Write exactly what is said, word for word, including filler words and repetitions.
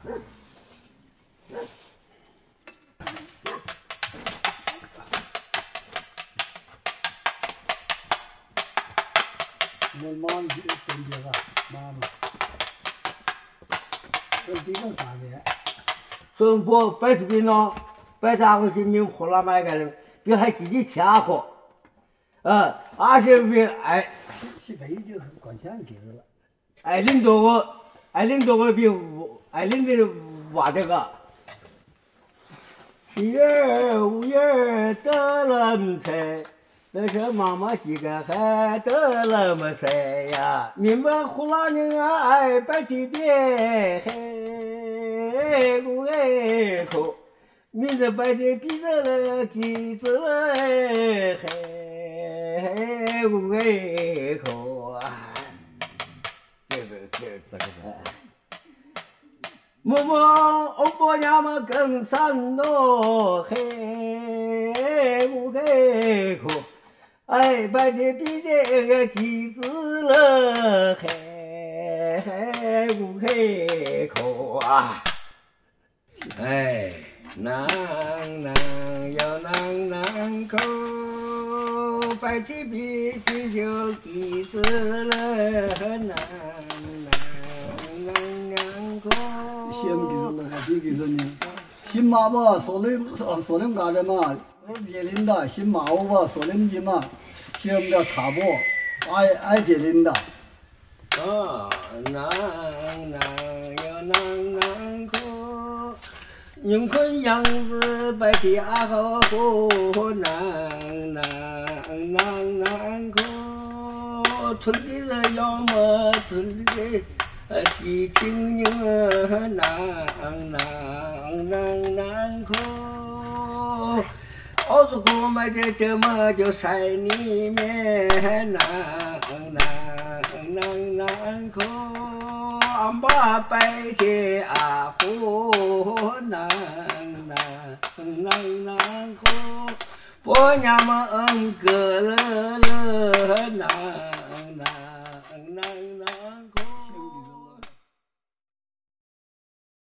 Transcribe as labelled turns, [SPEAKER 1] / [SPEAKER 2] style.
[SPEAKER 1] 我妈的真这个妈妈，这比较啥的？
[SPEAKER 2] 所以不白吃饼呢，白打过去命活了买个的，别还自己切过，呃，而且别哎，
[SPEAKER 1] 起飞就管钱给了，
[SPEAKER 2] 哎领多个，哎领多个比哎领的挖这个。七月五月得了么菜，那是妈妈几个还得了么菜呀？你们呼啦你爱白提的，嘿，我爱口，你这白提比着了，给着了，嘿，我爱口啊！这个这个这个。么么欧婆娘们更三咯，嘿，我嘿口，哎，把这比这个机子了，嘿，我嘿口啊，哎，啷啷要啷啷口，把这比这就机子了，啷啷啷啷口。
[SPEAKER 1] 先给了，还几给着呢？新马吧，说的说的干的嘛，接领的新马我吧，说的的嘛，先不要卡波，爱爱接领的。
[SPEAKER 2] 啊，啷啷要啷啷口，宁坤样子白的阿好口，啷啷啷啷口，村里人要么村里。呃，几青年啷啷啷啷口，熬出口买的这么就晒里面啷啷啷啷口，俺把白的阿呼啷啷啷啷口，婆娘们个了